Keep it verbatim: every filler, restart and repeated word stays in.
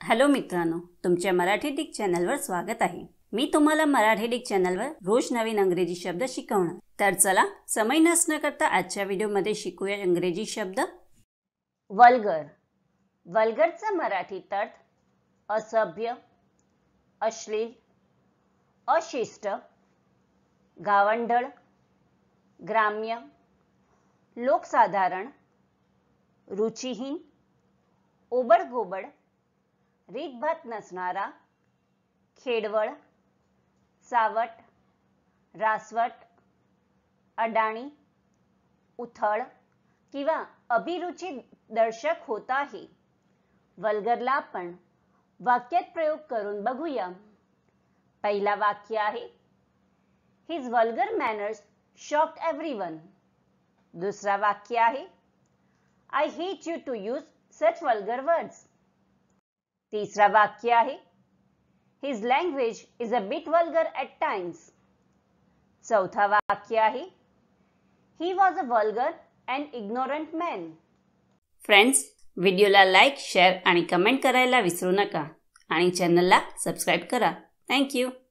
Hello मित्रांनो, तुमच्या Marathi Dick चॅनलवर स्वागत आहे। मी तुम्हाला मराठी डिक चॅनलवर रोज नवीन इंग्रजी शब्द शिकवणार। तर चला समय नष्ट न करता आजच्या व्हिडिओमध्ये शिकूया इंग्रजी शब्द। वल्गर। वल्गरचा मराठीत अर्थ असभ्य, अश्लील, अशिष्ट, गावंढळ, ग्राम्य, लोकसाधारण, रुचिहीन, ओबडगोबड, रीतभात नसणारा, खेडवळ, सावट, रासवट, अडाणी, उथळ किंवा अभिरुची दर्शक होत आहे। वल्गरला आपण वाक्यात प्रयोग करून बघूया। पहिला वाक्य आहे His vulgar manners shocked everyone. दुसरा वाक्य आहे I hate you to use such vulgar words. तीसरा वाक्य आहे His language is a bit vulgar at times. चौथा वाक्य आहे He was a vulgar and ignorant man. Friends, व्हिडिओला लाईक, शेअर आणि कमेंट करायला विसरू नका आणि चॅनलला सबस्क्राइब करा। Thank you.